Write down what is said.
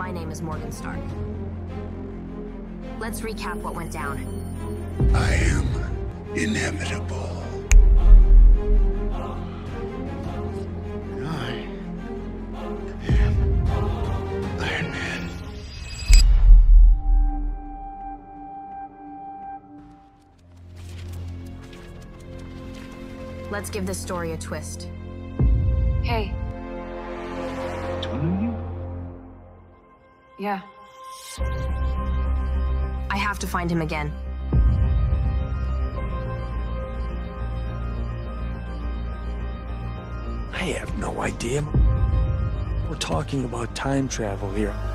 My name is Morgan Stark. Let's recap what went down. I am inevitable. I am Iron Man. Let's give this story a twist. Hey. It's one of you? Yeah. I have to find him again. I have no idea. We're talking about time travel here.